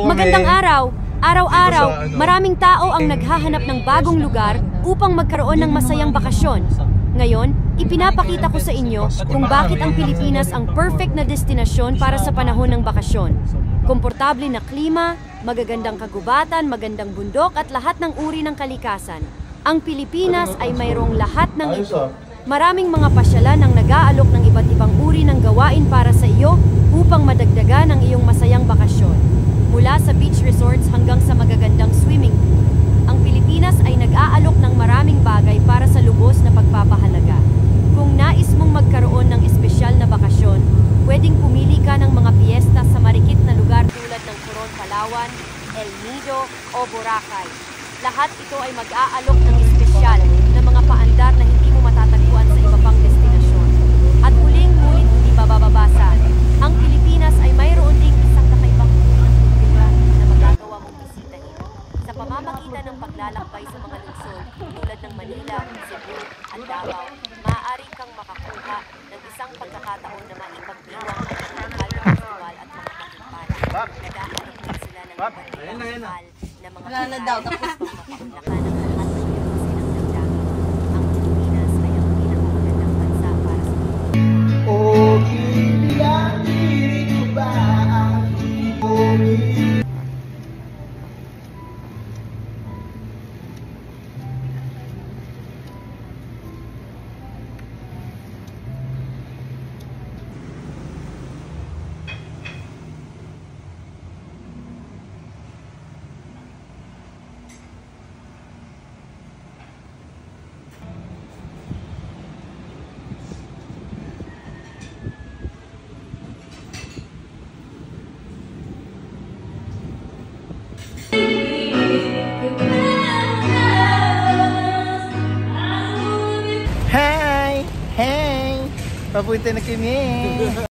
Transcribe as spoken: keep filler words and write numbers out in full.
Magandang araw! Araw-araw, maraming tao ang naghahanap ng bagong lugar upang magkaroon ng masayang bakasyon. Ngayon, ipinapakita ko sa inyo kung bakit ang Pilipinas ang perfect na destinasyon para sa panahon ng bakasyon. Komportable na klima, magagandang kagubatan, magandang bundok at lahat ng uri ng kalikasan. Ang Pilipinas ay mayroong lahat ng ito. Maraming mga pasyalan ang nag-aalok ng iba't ibang uri ng gawain para sa iyo upang madagdagan ang iyong masayang bakasyon. Mula sa beach resorts hanggang sa magagandang swimming pool, ang Pilipinas ay nag-aalok ng maraming bagay para sa lubos na pagpapahalaga. Kung nais mong magkaroon ng espesyal na bakasyon, pwedeng pumili ka ng mga piyesta sa marikit na lugar tulad ng Coron, Palawan, El Nido o Boracay. Lahat ito ay mag-aalok ng espesyal na mga paandar na hindi mo matatagpuan sa iba pang destinasyon. At huling ngunit hindi mabababasa, ang Pilipinas ay mayroon ding isang kakaibang uri ng kultura na magagawa mong bisitahin. Sa pamamagitan ng paglalakbay sa mga lungsod tulad ng Manila, Cebu at Davao, maaari kang makakuha ng isang pagkakataon na maipagdiwang ang mga lokal na festival at mga katimpala. Nag-aalok din sila ng iba't ibang lokal na mga daw, tapos mapaunlakan ng lahat ng iyong sinagdagdagan. Ang Pilipinas ay ang pinakamagandang bansa para sa Hi! Hey! Papunta na kami!